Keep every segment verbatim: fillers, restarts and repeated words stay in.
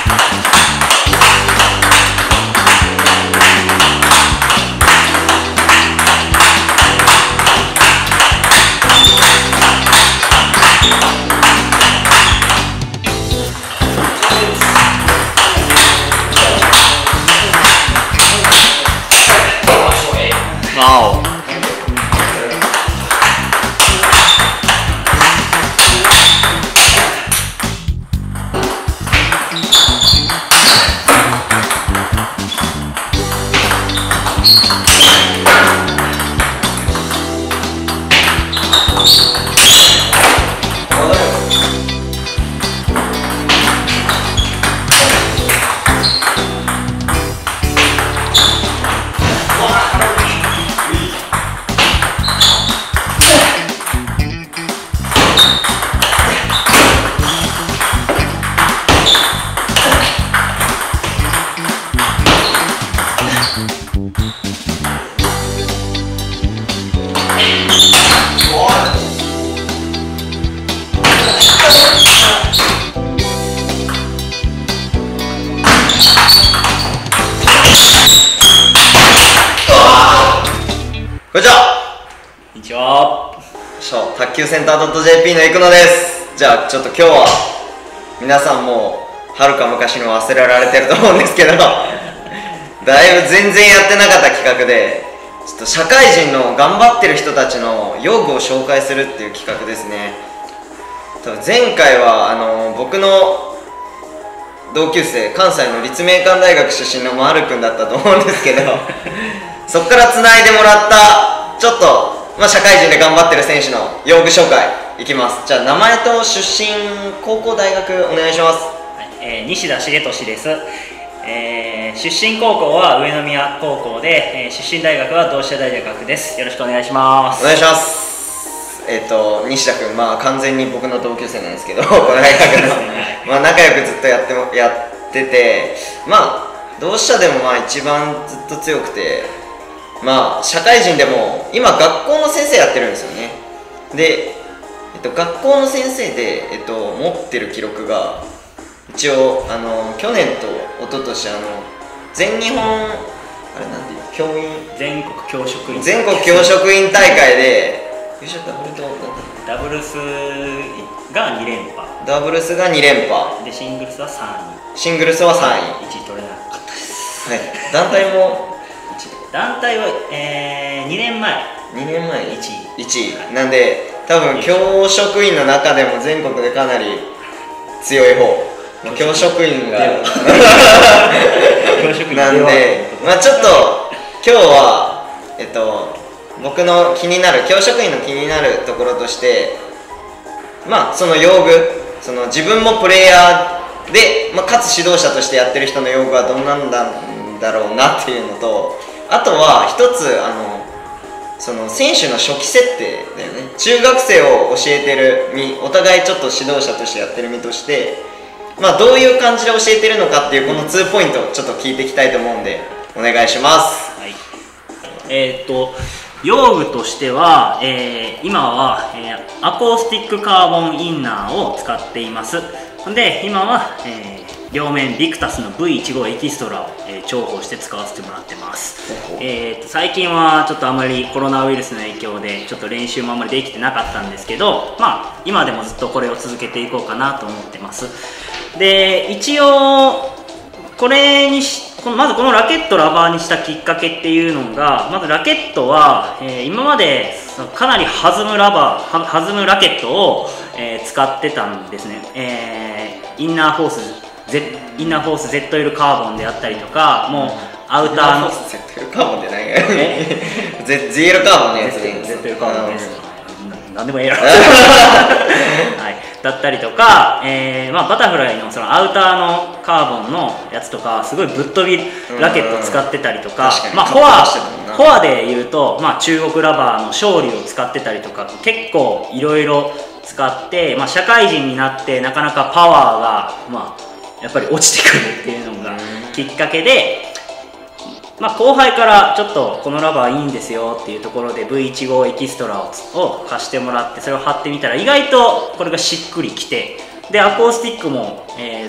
こんにちは。 こんにちは。 卓球センター .jp の生野です。じゃあちょっと今日は皆さんもはるか昔の忘れられてると思うんですけどだいぶ全然やってなかった企画で、ちょっと社会人の頑張ってる人たちの用具を紹介するっていう企画ですね。多分前回はあの僕の同級生、関西の立命館大学出身のまるくんだったと思うんですけどそこからつないでもらったちょっと、まあ、社会人で頑張ってる選手の用具紹介いきます。じゃあ名前と出身、高校、大学お願いします。 はい、えー、西田重俊です。えー、出身高校は上宮高校で、えー、出身大学は同志社大学です。よろしくお願いします。 お願いします。えっ、ー、と西田君、まあ完全に僕の同級生なんですけどこの大学のまあ仲良くずっとやってもやってて、まあ同志社でもまあ一番ずっと強くて、まあ社会人でも今学校の先生やってるんですよね。で、えっと、学校の先生で、えっと、持ってる記録が一応あの去年と一昨年あの全日本あれなんていう教員全国教職員全国教職員大会で優勝ダブルとダブルスがに連覇、 ダブルスがに連覇でシングルスはさんい、 シングルスはさんい、 いちい取れなかったです。 はい、団体も団体は、えー、にねんまえにねんまえいちいいちいなんで、多分教職員の中でも全国でかなり強い方、教職員がなんで、まあちょっと今日はえっと僕の気になる、教職員の気になるところとして、まあその用具、その自分もプレイヤーで、まあ、かつ指導者としてやってる人の用具はどんなんだだろうなっていうのと、あとは一つあのその選手の初期設定だよね。中学生を教えてる身、お互いちょっと指導者としてやってる身として、まあどういう感じで教えてるのかっていうこのツーポイントをちょっと聞いていきたいと思うんでお願いします。 はい、えー、っと用具としては、えー、今は、えー、アコースティックカーボンインナーを使っています。で今は、えー両面ビクタスの ブイじゅうご エキストラを、えー、重宝して使わせてもらってます。えーと最近はちょっとあまりコロナウイルスの影響でちょっと練習もあんまりできてなかったんですけど、まあ今でもずっとこれを続けていこうかなと思ってます。で一応これにしまずこのラケットをラバーにしたきっかけっていうのが、まずラケットは、えー、今までかなり弾むラバー弾むラケットを、えー、使ってたんですね。えー、インナーフォースZ、インナーフォース ゼットエル カーボンであったりとか、もうアウターのゼットエル カーボンじゃないからねゼットエル カーボンのやつでゼットエル カーボンです。なんでもええやろはい、だったりとか、えーまあ、バタフライのそのアウターのカーボンのやつとかすごいぶっ飛びラケットを使ってたりとか、まあフォアフォアでいうと、まあ、中国ラバーの勝利を使ってたりとか結構いろいろ使って、まあ、社会人になってなかなかパワーがまあやっぱり落ちてくるっていうのがきっかけで、まあ、後輩からちょっとこのラバーいいんですよっていうところで ブイじゅうご エキストラを貸してもらって、それを貼ってみたら意外とこれがしっくりきて、でアコースティックも、え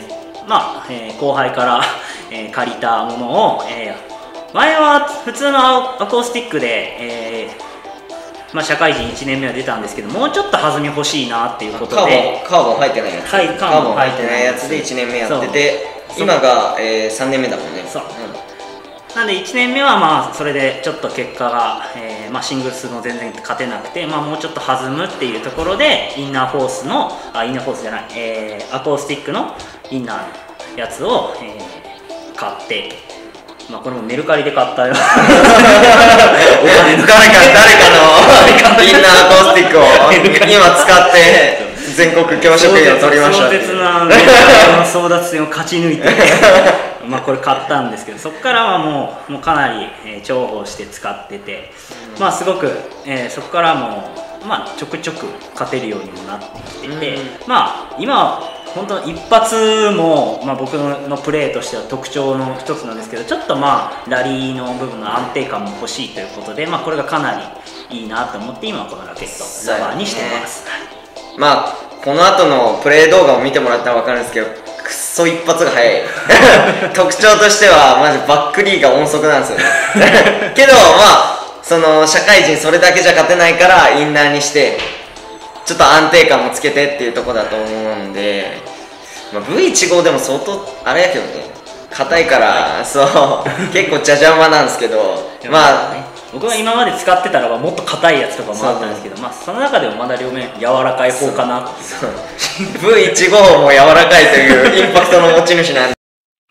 まあ、えー、後輩から、えー、借りたものを、えー、前は普通のアコースティックで、えーまあ、社会人いちねんめは出たんですけど、もうちょっと弾み欲しいなっていうことで、 カーボン入ってないやつ、 はい、 カーボン入ってないやつでいちねんめやってて、今が、えー、さんねんめだもんね。 そう、うん、なんでいちねんめはまあそれでちょっと結果が、えーまあ、シングルスも全然勝てなくて、まあ、もうちょっと弾むっていうところでインナーフォースのあインナーフォースじゃない、えー、アコースティックのインナーのやつを、えー、買って、まあ、これもメルカリで買ったよお金の誰か誰かのインナーアコースティックを今使って全国教職員を取りました。 壮絶な争奪戦を勝ち抜いてまあこれ買ったんですけど、そこからはもう、もうかなり、えー、重宝して使ってて、まあすごく、えー、そこからもう、まあ、ちょくちょく勝てるようにもなってきてて、まあ今は本当一発も、まあ、僕のプレーとしては特徴の一つなんですけど、ちょっとまあラリーの部分の安定感も欲しいということで、まあ、これがかなりいいなと思って今はこのラケットラバーにしてます。 まあこの後のプレー動画を見てもらったら分かるんですけど、くっそ一発が速い特徴としてはマジバックリーが音速なんですよねけどまあその社会人それだけじゃ勝てないからインナーにしてちょっと安定感もつけてっていうところだと思うんで、まあ、ブイじゅうご でも相当あれやけどね、硬いからそう結構じゃじゃ馬なんですけど、まあ僕が今まで使ってたらばもっと硬いやつとかもあったんですけど、そ, まあ、その中でもまだ両面柔らかい方かなっていうブイじゅうご も柔らかいというインパクトの持ち主なんで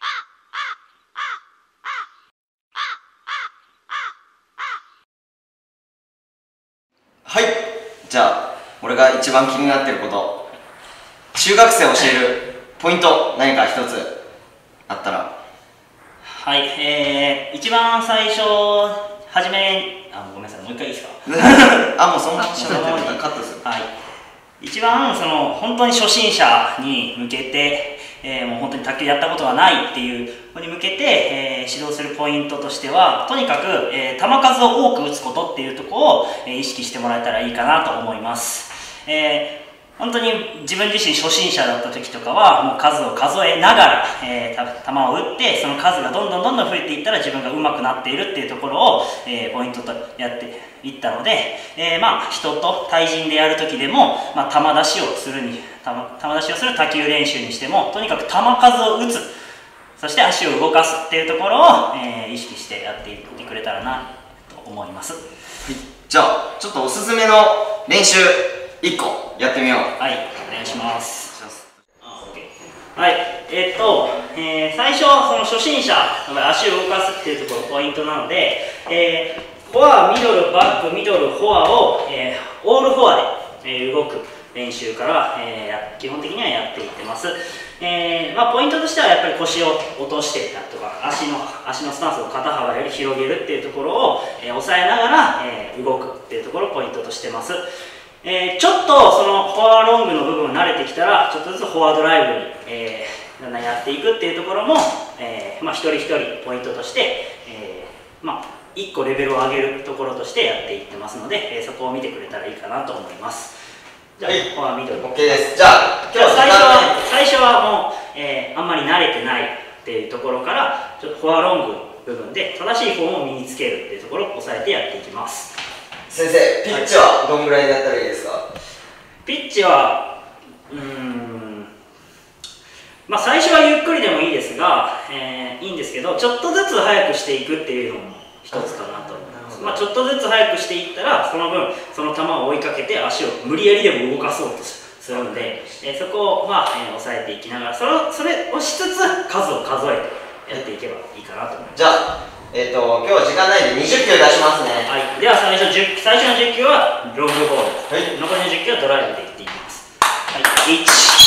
はい、じゃあ俺が一番気になってること、中学生を教えるポイント何か一つあったら。 はい、えー、一番最初はじめあごめんなさい、もう一回いいですかあ、もうそんな喋ってるんだ、カットする。 はい、一番その本当に初心者に向けて、えー、もう本当に卓球やったことがないっていう子に向けて、えー、指導するポイントとしては、とにかく、えー、球数を多く打つことっていうところを、えー、意識してもらえたらいいかなと思います。えー本当に自分自身初心者だった時とかはもう数を数えながら、えー、球を打って、その数がどんどんどんどん増えていったら自分が上手くなっているっていうところを、えー、ポイントとやっていったので、えー、まあ人と対人でやる時でも、まあ、球出しをするに球出しをする卓球練習にしても、とにかく球数を打つ、そして足を動かすっていうところを、えー、意識してやっていってくれたらなと思います。 じゃあちょっとおすすめの練習いっこやってみよう。 はい、お願いします。はい、えー、っと、えー、最初その初心者足を動かすっていうところポイントなので、えー、フォア、ミドル、バック、ミドル、フォアを、えー、オールフォアで、えー、動く練習から、えー、基本的にはやっていってます。えーまあ、ポイントとしてはやっぱり腰を落としてだとか足の足のスタンスを肩幅より広げるっていうところを、えー、抑えながら、えー、動くっていうところをポイントとしてます。えー、ちょっとそのフォアロングの部分慣れてきたらちょっとずつフォアドライブに、えー、だんだんやっていくっていうところも、えーまあ、一人一人ポイントとして、えーまあ、いっこレベルを上げるところとしてやっていってますので、えー、そこを見てくれたらいいかなと思います。じゃあ、はい、フォアミドル OK です。じゃあ今日は最初は最初はもう、えー、あんまり慣れてないっていうところからちょっとフォアロング部分で正しいフォームを身につけるっていうところを押さえてやっていきます。 先生、ピッチはどんぐらいだったらいいですか？ ピッチはうーんまあ最初はゆっくりでもいいですが、えー、いいんですけど、ちょっとずつ速くしていくっていうのも一つかなと思います。まあ、ちょっとずつ速くしていったらその分その球を追いかけて足を無理やりでも動かそうとするので、えー、そこを、まあえー、抑えていきながらそれをそれをしつつ数を数えてやっていけばいいかなと思います。 じゃあえっと、今日は時間ないんでにじゅっきゅう出しますね。 はい、では最初最初のじゅっきゅうはロングボール、 はい、 残りのじゅっきゅうはドライブでいっていきます。はい、いち、に、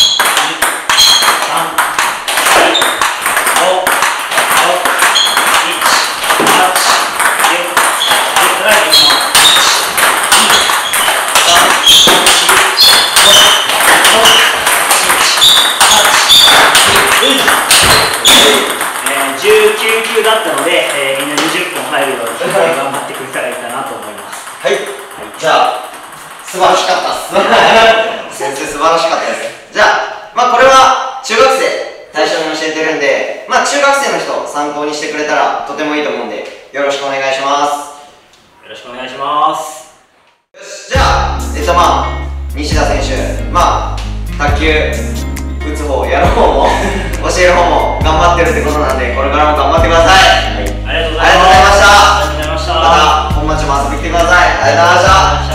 さん、よん、ご、ろく、なな、はち、きゅう、じゅう、ドライブいきます。じゅうきゅうきゅうだったので、えー、みんなにじゅっぽん入るように頑張ってくれたらいいかなと思います。 はい、はい、じゃあ素晴らしかったっす先生素晴らしかったです。じゃあ、まあこれは中学生最初に教習学生の人参考にしてくれたらとてもいいと思うんで、よろしくお願いします。 よろしくお願いします。 よし、じゃあえっとまあ西田選手、まあ卓球打つ方やる方も教える方も頑張ってるってことなんで、これからも頑張ってください。 はい、ありがとうございました。 ありがとうございました。 ありがとうございました。 また本町も遊びに来てください。ありがとうございました。